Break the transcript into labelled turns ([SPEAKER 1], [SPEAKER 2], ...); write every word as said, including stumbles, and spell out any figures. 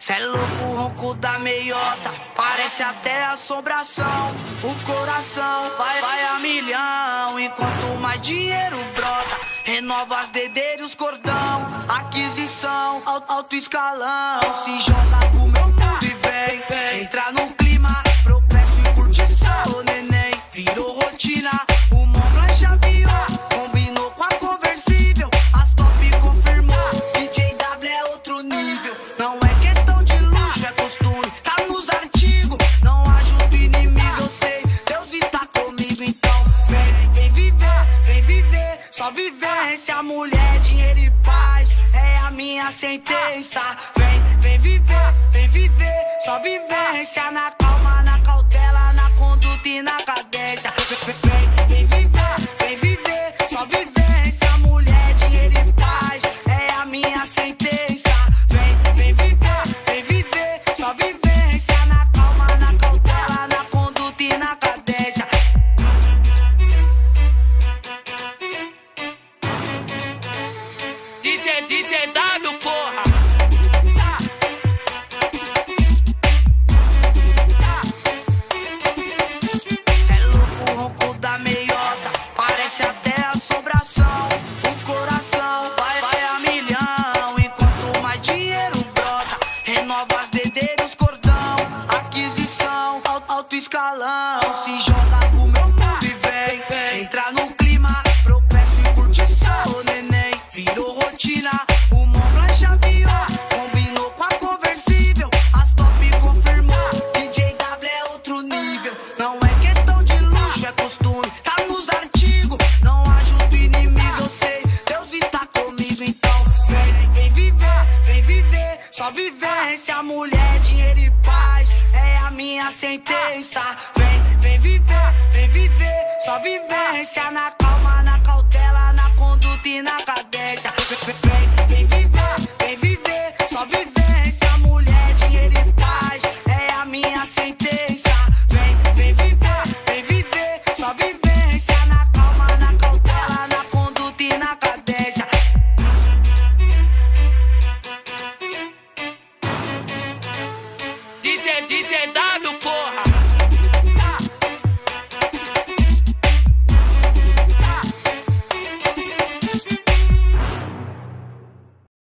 [SPEAKER 1] Cê é louco, o ronco da meiota, parece até assombração. O coração vai, vai a milhão, e quanto mais dinheiro brota, renova as dedeiros, cordão, aquisição, alto, alto escalão. Se joga pro meu mundo e vem, vem entra no clima, progresso e curtição. Neném, virou rotina, o Montblanc já viu, combinou com a conversível, as top confirmou, D J W é outro nível. Não é questão de luxo, é costume, tá nos artigos, não ajuda inimigo, eu sei, Deus está comigo. Então vem, vem viver, vem viver, só vivência, mulher, dinheiro e paz, é a minha sentença. Vem, vem viver, vem viver, só vivência, na calma, na cautela, na conduta e na cadência. Vem, vem viver, vem viver, só vivência, mulher, dinheiro e paz, é a minha sentença. Vem, vem viver, vem viver, só vivência, na calma, na cautela, na conduta e na cadência.
[SPEAKER 2] D J, D J W, porra!
[SPEAKER 1] Cê é louco, o ronco da meiota, parece até assombração. O coração vai, vai a milhão, e quanto mais dinheiro brota, renova as dedeiros, cordão, aquisição, alto, alto escalão. Se joga pro meu mundo e vem, vem entra no clima, progresso e curtição. Neném, virou rotina, o Montblanc já viu, combinou com a conversível, as top confirmou, D J W é outro nível. Não é questão de luxo, é costume, tá nos artigos, não ajuda inimigo, eu sei, Deus está comigo. Então vem, vem viver, vem viver, só vivência, mulher, dinheiro e paz, é a minha sentença. Vem, vem viver, vem viver, só vivência, na calma, na cautela, na conduta e na cadência. Vem, vem viver, vem viver, só vivência, mulher, dinheiro e paz, é a minha sentença. Vem, vem viver, vem viver, só vivência, na calma, na cautela, na conduta e na cadência.
[SPEAKER 2] D J, D J W,